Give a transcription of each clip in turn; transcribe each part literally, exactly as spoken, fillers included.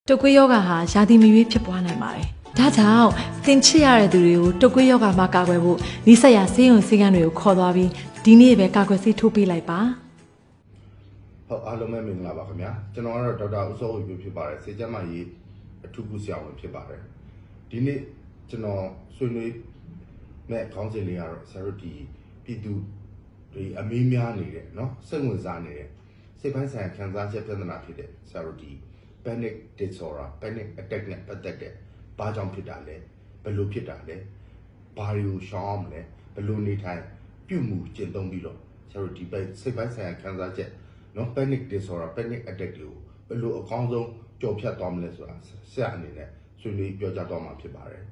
တုပ်ကွေးယောဂဟာရာသီမရွေးဖြစ်ပွားနိုင်ပါတယ်။ဒါကြောင့်သင်ချစ်ရတဲ့သူတွေကိုတုပ်ကွေးယောဂမှာကာကွယ်ဖို့နိစက်ရဆေးရုံဆေးကန်းတွေကိုခေါ်သွားပြီးဒီနေ့ပဲကာကွယ်ဆေးထိုးပေးလိုက်ပါ။ဟုတ်အားလုံးပဲမင်္ဂလာပါခင်ဗျာ။ကျွန်တော်ကတော့ဒေါက်တာဦးစောဝေပြဖြစ်ပါတယ်။ဆေးကျန်းမာရေးအထူးကုဆရာဝန်ဖြစ်ပါတယ်။ဒီနေ့ကျွန်တော်ဆွေးနွေးမဲ့ခေါင်းစဉ်လေးကတော့ဆရာတို့ဒီပြည်သူတွေအမေးများနေတဲ့เนาะစိတ်ဝင်စားနေတဲ့စိတ်ပိုင်းဆိုင်ရာခံစားချက်ပြဿနာဖြစ်တဲ့ဆရာတို့ဒီ panic disorder panic attack နဲ့ပတ်သက်တဲ့ဘာကြောင့်ဖြစ်တာလဲဘယ်လိုဖြစ်တာလဲဘာတွေကိုရှောင်အောင်လဲဘယ်လိုနေထိုင်ပြုမှုကျင့်သုံးပြီးတော့ဆရာတို့ဒီစိတ်ပိုင်းဆိုင်ရာခံစားချက်เนาะ panic disorder panic attack တွေကိုဘယ်လိုအကောင်းဆုံးကျော်ဖြတ်သွားမလဲဆိုတာဆရာအနေနဲ့ဆွေးနွေးပြောကြားသွားမှာဖြစ်ပါတယ်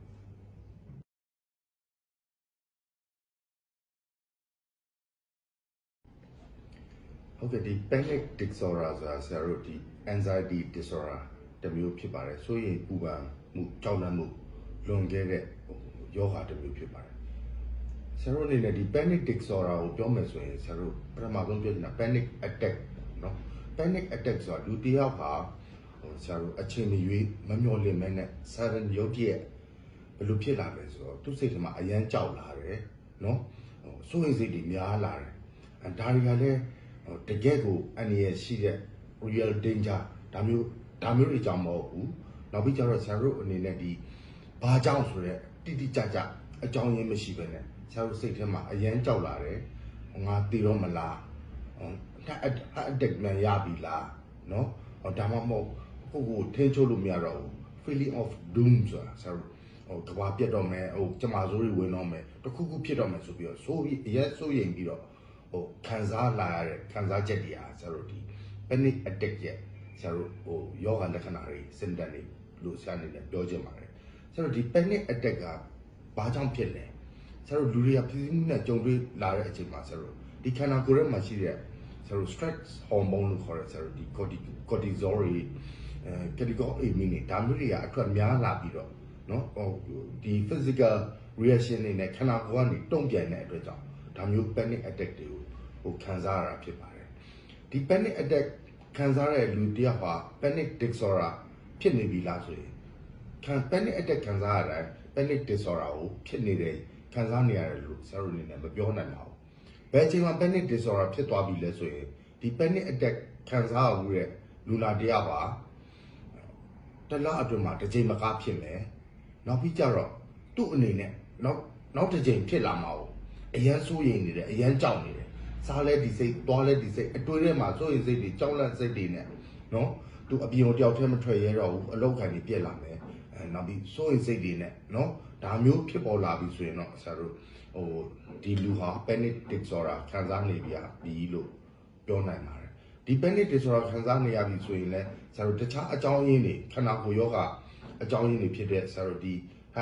ဟုတ်ကဲ့ဒီ panic disorder ဆိုတာဆရာတို့ဒီ anxiety disorder တမျိုးဖြစ်ပါတယ်ဆိုရင်ပူပန်မှုကြောက်လန့်မှုလွန်ခဲ့တဲ့ယောဂတမျိုးဖြစ်ပါတယ်ဆရာတို့အနေနဲ့ဒီ panic disorder ကိုပြောမယ်ဆိုရင်ဆရာတို့ပထမဆုံးပြောချင်တာ panic attack เนาะ panic attack ဆိုတာလူတစ်ယောက်ဟာဆရာတို့အချိန်မရွေးမမျှော်လင့်မဲနဲ့ sudden ရုတ်တရက်ဘယ်လိုဖြစ်လာလဲဆိုတော့သူ့စိတ်ထဲမှာအယမ်းကြောက်လာတယ်เนาะစိုးရိမ်စိတ်တွေများလာတယ်အဲဒါတွေကလည်းတကယ်ကိုအန္တရာယ်ရှိတဲ့ real danger ဒါမျိုးဒါမျိုးတွေကြောင့်မဟုတ်ဘူးနောက်ပြီးကျတော့ဆရာတို့အနေနဲ့ဒီဘာကြောင့်ဆိုတဲ့တိတိကျကျအကြောင်းရင်းမရှိဘဲနဲ့ဆရာတို့စိတ်ထဲမှာအယမ်းကြောက်လာတယ်ငါတည်တော့မလားအတက်မြန်ရပြီလားเนาะဒါမှမဟုတ်ကိုကိုထိန်းချုပ်လို့မရတော့ဘူး feeling of doom ဆိုတာဆရာတို့ဟိုတဘာပြတ်တော့မယ်ဟိုကျမစိုးတွေဝင်တော့မယ်တခုခုဖြစ်တော့မယ်ဆိုပြီးတော့စိုးပြီးအရက်စိုးရင်ပြီးတော့ဟိုခံစားလာရတဲ့ခံစားချက်တွေအားဆရာတို့ဒီ panic attack ရဲ့ဆရာတို့ဟိုယောဂလက္ခဏာတွေ symptom တွေလို့ဆရာအနေနဲ့ပြောချင်ပါတယ်ဆရာတို့ဒီ panic attack ကဘာကြောင့်ဖြစ်လဲဆရာတို့လူတွေကပြည်မှုနဲ့ကြုံတွေ့လာတဲ့အချိန်မှာဆရာတို့ဒီခန္ဓာကိုယ်ထဲမှာရှိတဲ့ဆရာတို့ stress hormone လို့ခေါ်တဲ့ဆရာတို့ဒီ cortisol တွေအဲ cortisol တွေဒါမျိုးတွေကအထွက်များလာပြီးတော့เนาะဟိုဒီ physical reaction တွေနဲ့ခန္ဓာကိုယ်ကနေတုံ့ပြန်တဲ့အတွက်ကြောင့်ဒါမျိုး panic attack တွေကိုဟိုခံစားရတာဖြစ်ပါတယ်ဒီ panic attack ခံစားရတဲ့လူတယောက်ဟာ panic disorder ဖြစ်နေပြီလားဆိုရင်ခံ panic attack ခံစားရတဲ့ panic disorder ကိုဖြစ်နေတယ်ခံစားနေရတယ်လို့ဆရာတို့အနေနဲ့မပြောနိုင်ပါဘူးဘယ်အချိန်မှာ panic disorder ဖြစ်သွားပြီလဲဆိုရင်ဒီ panic attack ခံစားရမှုတဲ့လူနာတယောက်ဟာတလားအတွင်းမှာတစ်ချိန်မကားဖြစ်မယ်နောက်ပြီးကြတော့သူ့အနေနဲ့နောက်နောက်တစ်ချိန်ဖြစ်လာမှာကိုအရန်စိုးရိမ်နေတယ်အရန်ကြောက်နေတယ်စားလဲဒီစိတ်သွားလဲဒီစိတ်အတွေးထဲမှာစိုးရိမ်စိတ်တွေကြောက်လန့်စိတ်တွေနဲ့နော်သူအပြင်ကိုတယောက်တည်းမထွက်ရဲတော့ဘူးအလောက်ခံနေပြက်လာမယ်အဲနောက်ပြီးစိုးရိမ်စိတ်တွေနဲ့နော်ဒါမျိုးဖြစ်ပေါ်လာပြီဆိုရင်တော့ဆရာတို့ဟိုဒီလူဟာ panic disorder ခံစားနေပြီပြီလို့ပြောနိုင်ပါတယ်ဒီ panic disorder ခံစားနေရပြီဆိုရင်လည်းဆရာတို့တခြားအကြောင်းရင်းတွေခန္ဓာကိုယ်ယောဂအကြောင်းရင်းတွေဖြစ်တဲ့ဆရာတို့ဒီ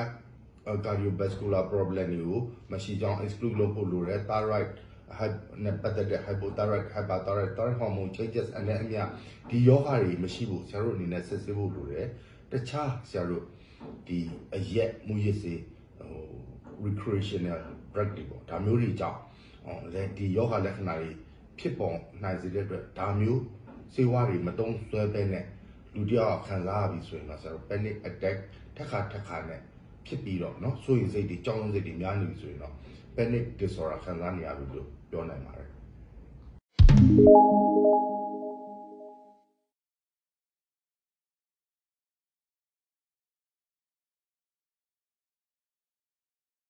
cardiovascular problem တွေကိုမရှိကြောင်း exclude လုပ်ဖို့လိုတယ် thyroid နဲ့ပတ်သက်တဲ့ hypothyroid hyperthyroid thyroid hormone changes အနဲ့အမျှဒီယောဂတွေမရှိဘူးဆရာတို့အနေနဲ့စစ်ဆေးဖို့လိုတယ်တခြားဆရာတို့ဒီအရက်မူရစ်စေဟို recreational drug တွေပေါ့ဒါမျိုးတွေကြောင့်ဟိုလည်းဒီယောဂလက္ခဏာတွေဖြစ်ပေါ်နိုင်စေတဲ့အတွက်ဒါမျိုးဆေးဝါးတွေမတုံးဆွဲပဲနဲ့လူတယောက်ခံစားရပြီဆိုရင်တော့ဆရာတို့ panic attack ထက်ခါထက်ခါနဲ့ဖြစ်ပြီးတော့เนาะစိုးရိမ်စိတ်တွေကြောက်ရွံ့စိတ်တွေများနေပြီဆိုရင်တော့ panic disorder ခံစားနေရပြီလို့ပြောနိုင်ပါတယ်